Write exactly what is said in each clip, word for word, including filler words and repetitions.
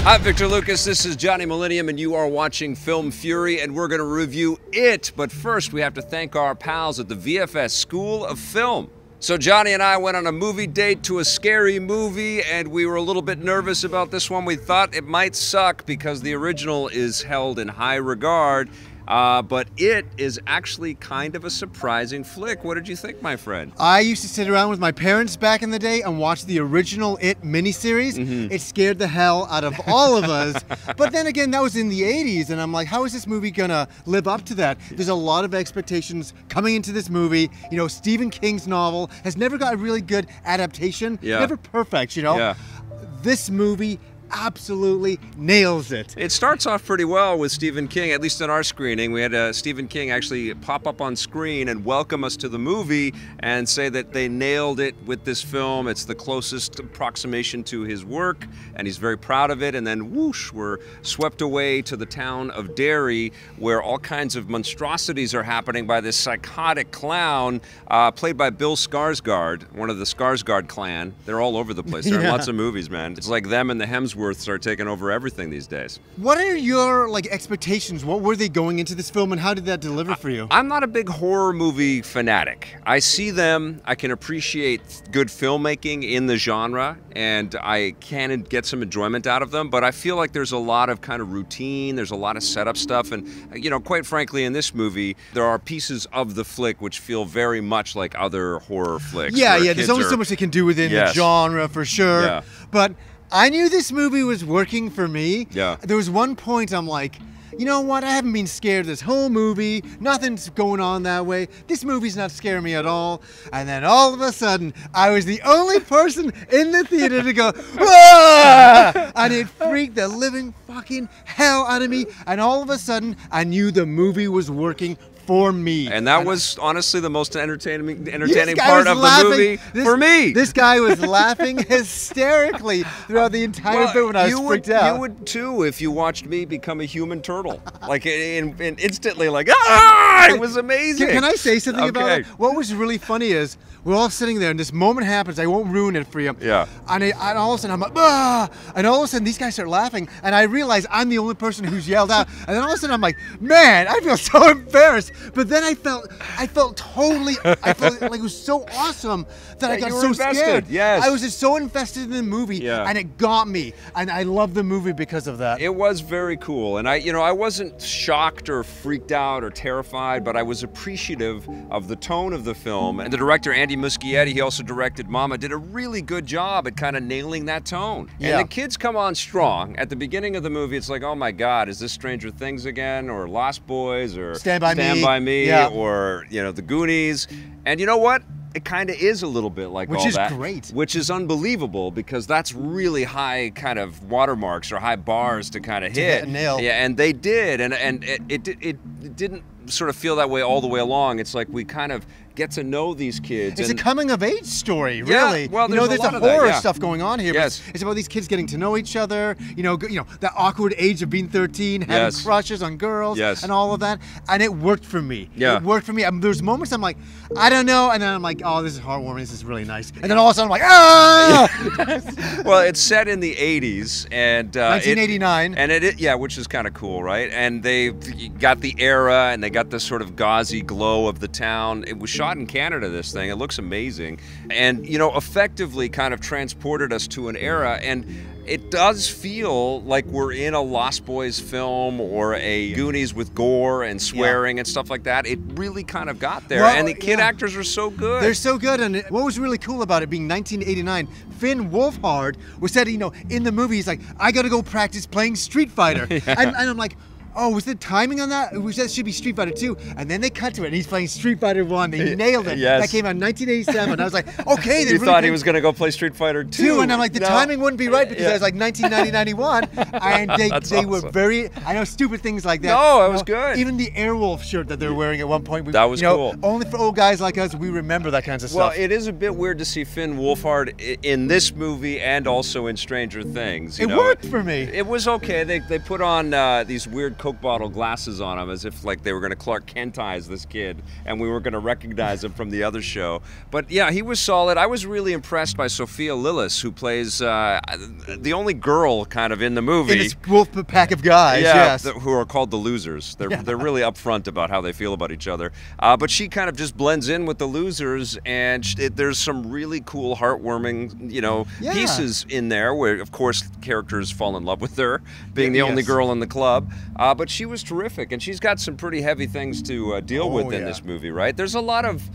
Hi, Victor Lucas. This is Johnny Millennium, and you are watching Film Fury, and we're going to review it. But first, we have to thank our pals at the V F S School of Film. So Johnny and I went on a movie date to a scary movie, and we were a little bit nervous about this one. We thought it might suck because the original is held in high regard. Uh, but it is actually kind of a surprising flick. What did you think, my friend? I used to sit around with my parents back in the day and watch the original It miniseries. Mm-hmm. It scared the hell out of all of us. But then again, that was in the eighties, and I'm like, how is this movie gonna live up to that? There's a lot of expectations coming into this movie. You know, Stephen King's novel has never got a really good adaptation. Yeah. Never perfect, you know? Yeah. This movie absolutely nails it. It starts off pretty well with Stephen King, at least in our screening. We had uh, Stephen King actually pop up on screen and welcome us to the movie and say that they nailed it with this film. It's the closest approximation to his work, and he's very proud of it. And then whoosh, we're swept away to the town of Derry, where all kinds of monstrosities are happening by this psychotic clown uh, played by Bill Skarsgård, one of the Skarsgård clan. They're all over the place. They're Yeah. in lots of movies, man. It's like them and the Hemsworths are taking over everything these days. What are your like expectations? What were they going into this film, and how did that deliver for you? I'm not a big horror movie fanatic. I see them, I can appreciate good filmmaking in the genre, and I can get some enjoyment out of them, but I feel like there's a lot of kind of routine, there's a lot of setup stuff, and you know, quite frankly, in this movie, there are pieces of the flick which feel very much like other horror flicks. Yeah, where yeah, there's only are, so much they can do within Yes. the genre, for sure. Yeah. But I knew this movie was working for me. Yeah. There was one point I'm like, you know what, I haven't been scared this whole movie. Nothing's going on that way. This movie's not scaring me at all. And then all of a sudden, I was the only person in the theater to go, "Wah!" And it freaked the living fucking hell out of me. And all of a sudden, I knew the movie was working for me. And that and was honestly the most entertaining entertaining guy part was of laughing. the movie This- for me. This guy was laughing hysterically throughout the entire Well, bit when I was you would, freaked out. You would too if you watched me become a human turtle. Like, in, in instantly, like, ah! It was amazing. Can, can I say something about Okay. it? What was really funny is we're all sitting there and this moment happens. I won't ruin it for you. Yeah. And, I, and all of a sudden I'm like, ah! And all of a sudden these guys start laughing, and I realize I'm the only person who's yelled out. And then all of a sudden I'm like, man, I feel so embarrassed. But then I felt, I felt totally, I felt like it was so awesome that I Yeah, got you were so invested, scared. yes. I was just so invested in the movie, Yeah. and it got me. And I love the movie because of that. It was very cool, and I, you know, I wasn't shocked or freaked out or terrified, but I was appreciative of the tone of the film. And the director, Andy Muschietti, he also directed Mama, did a really good job at kind of nailing that tone. Yeah. And the kids come on strong. At the beginning of the movie, it's like, oh my God, is this Stranger Things again, or Lost Boys, or Stand By Stand Me. By Me, Yeah. or you know, The Goonies. And you know what? It kind of is a little bit like Which all is that. great. Which is unbelievable, because that's really high kind of watermarks or high bars to kind of To hit. hit and nail. Yeah, and they did, and and it, it it it didn't sort of feel that way all the way along. It's like we kind of get to know these kids. It's and a coming of age story, Yeah, really. well, you know, there's there's a lot a of that, horror yeah. stuff going on here. Yes. But it's about these kids getting to know each other. You know, g- you know that awkward age of being thirteen, having Yes. crushes on girls, Yes. and all of that. And it worked for me. Yeah. It worked for me. I mean, there's moments I'm like, I don't know, and then I'm like, oh, this is heartwarming. This is really nice. And then all of a sudden I'm like, ah! well, it's set in the eighties, and uh, nineteen eighty-nine. It, and it, it yeah, which is kind of cool, right? And they got the era, and they got the sort of gauzy glow of the town. It was shot in Canada, this thing. It looks amazing, and you know, effectively kind of transported us to an era. And it does feel like we're in a Lost Boys film or a Goonies with gore and swearing and stuff like that. It really kind of got there, Well, and the kid yeah. actors are so good. They're so good, and it- what was really cool about it being nineteen eighty-nine, Finn Wolfhard was said, you know, in the movie, he's like, I gotta go practice playing Street Fighter. Yeah. and, and I'm like, oh, was the timing on that? It was that should be Street Fighter two, and then they cut to it, and he's playing Street Fighter one. They nailed it. Yes. That came out in nineteen eighty-seven. I was like, okay, they you really thought he did was going to go play Street Fighter two. two, and I'm like, the No. timing wouldn't be right because Yeah. it was like nineteen ninety, ninety-one, and they That's they were awesome. very, I know, stupid things like that. No, it You was know, good. Even the Airwolf shirt that they were wearing at one point. We, That was you know, cool. Only for old guys like us, we remember that kinds of Well, stuff. it is a bit weird to see Finn Wolfhard i- in this movie and also in Stranger Things. You It know? worked for me. It was okay. They, they put on uh, these weird Coke bottle glasses on him as if like they were going to Clark Kentize this kid and we were going to recognize him from the other show. But yeah, he was solid. I was really impressed by Sophia Lillis, who plays uh, the only girl kind of in the movie. In this wolf pack of guys, yeah, yes. th- who are called the losers. They're, Yeah. they're really upfront about how they feel about each other. Uh, but she kind of just blends in with the losers, and sh- it, there's some really cool, heartwarming, you know, Yeah. pieces in there where, of course, characters fall in love with her, being the Yes. only girl in the club. Uh, but she was terrific, and she's got some pretty heavy things to uh, deal Oh, with in yeah. this movie, right? There's a lot of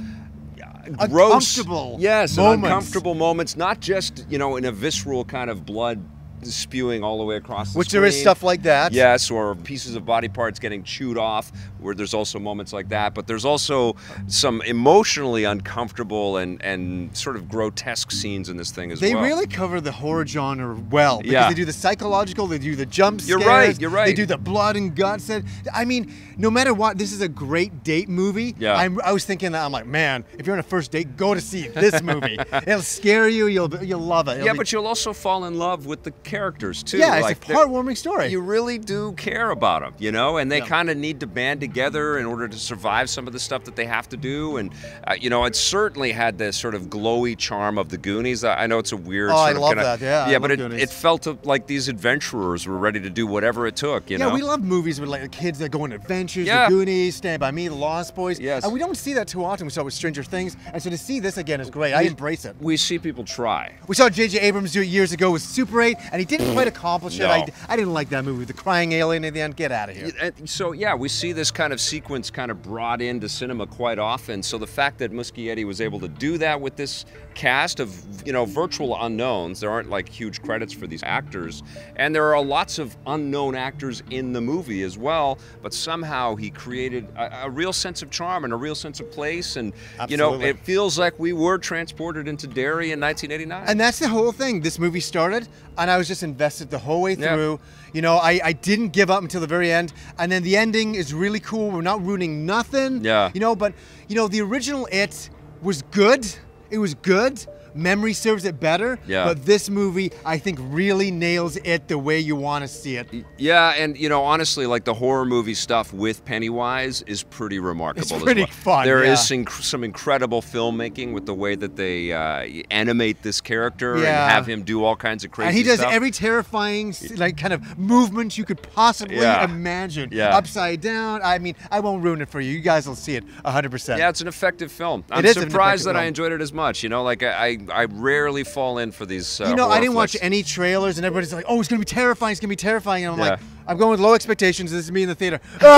uh, gross, Uncomfortable yes, and moments. uncomfortable moments, not just, you know, in a visceral kind of blood spewing all the way across the Which screen. there is stuff like that. Yes, or pieces of body parts getting chewed off, where there's also moments like that. But there's also some emotionally uncomfortable and, and sort of grotesque scenes in this thing as They well. really cover the horror genre well, because Yeah. they do the psychological, they do the jump scares. You're right, you're right. They do the blood and guts. And, I mean, no matter what, this is a great date movie. Yeah. I'm, I was thinking that, I'm like, man, if you're on a first date, go to see this movie. It'll scare you, you'll you'll love it. It'll Yeah, be- but you'll also fall in love with the characters too. yeah, Like, it's a they're- heartwarming story. You really do care about them, you know, and they Yeah. kind of need to band together in order to survive some of the stuff that they have to do. And, uh, you know, it certainly had this sort of glowy charm of the Goonies. I I know it's a weird Oh, sort I of love kinda- that, yeah, I Yeah, love but it, Goonies. it felt like these adventurers were ready to do whatever it took, you yeah, know? we love movies with like kids that go on adventures, Yeah. the Goonies, Stand By Me, The Lost Boys. Yes. And we don't see that too often. We saw it with Stranger Things. And so to see this again is great. I We- embrace it. We see people try. We saw J J Abrams do it years ago with Super eight, and he didn't quite accomplish it. No. I, I didn't like that movie with the crying alien at the end. Get out of here. And so yeah, we see this kind of sequence kind of brought into cinema quite often. So the fact that Muschietti was able to do that with this cast of, you know, virtual unknowns, there aren't like huge credits for these actors, and there are lots of unknown actors in the movie as well, but somehow he created a, a real sense of charm and a real sense of place, and you know, Absolutely. it feels like we were transported into Derry in nineteen eighty-nine. And that's the whole thing. This movie started, and I was just invested the whole way Yeah. through. You know, I, I didn't give up until the very end. And then the ending is really cool. We're not ruining nothing. Yeah. You know, but, you know, the original It was good. It was good. Memory serves it better. Yeah. But this movie, I think, really nails it the way you want to see it. Yeah, and you know, honestly, like the horror movie stuff with Pennywise is pretty remarkable. It's as pretty well. fun, There yeah. is some, some incredible filmmaking with the way that they uh, animate this character Yeah. and have him do all kinds of crazy And he does stuff. every terrifying, like, kind of movement you could possibly Yeah. imagine. Yeah. Upside down. I mean, I won't ruin it for you. You guys will see it one hundred percent. Yeah, it's an effective film. I'm is an surprised effective that I film. enjoyed it as much. You know, like I, I, I rarely fall in for these. Uh, You know, I horror didn't watch flicks. any trailers, and everybody's like, "Oh, it's gonna be terrifying! It's gonna be terrifying!" And I'm Yeah. like, "I'm going with low expectations. This is me in the theater."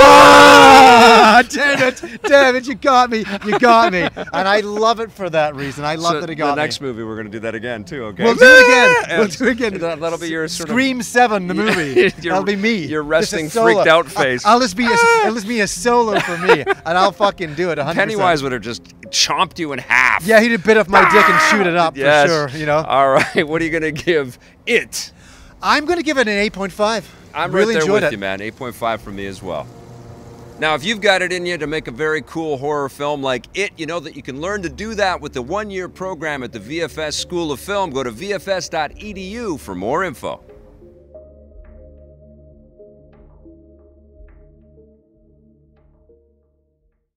Ah, damn it! Damn it! You got me! You got me! And I love it for that reason. I love So that it got the next me. movie, we're going to do that again too. Okay. We'll do it again. Yeah. We'll do it again. That, that'll be your sort Scream Seven, the movie. Your- That'll be me. your Just a resting, solo. freaked out face. I, I'll just be a, it'll just be a solo for me, and I'll fucking do it. one of hundred percent. Pennywise would have just chomped you in half. Yeah, he'd have bit off my dick and shoot it up Yes. for sure. You know. All right. What are you going to give it? I'm gonna give it an eight point five. I'm really right there enjoyed with it. you, man. eight point five from me as well. Now, if you've got it in you to make a very cool horror film like It, you know that you can learn to do that with the one-year program at the V F S School of Film. Go to V F S dot E D U for more info.